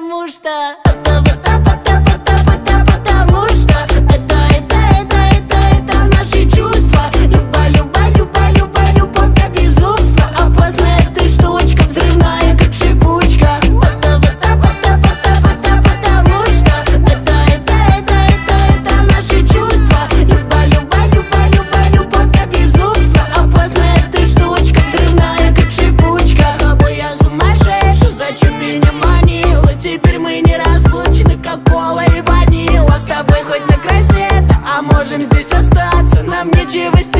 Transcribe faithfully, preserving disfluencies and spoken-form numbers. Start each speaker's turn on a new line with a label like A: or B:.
A: потому что потому что это, это, это, это, это наши чувства. Люба, люба, люба, люба, любовь до безумства. Опасная ты штучка, взрывная как шипучка. Потому что это, это, это, это, это наши чувства. Люба, люба, люба, люба, любовь до безумства. Опасная ты штучка, взрывная как шипучка. С тобой я сумасшедший, зачем меня манила? Теперь мы не разлучны, как кола и ванила. С тобой хоть на край света, а можем здесь остаться. Нам нечего стесняться.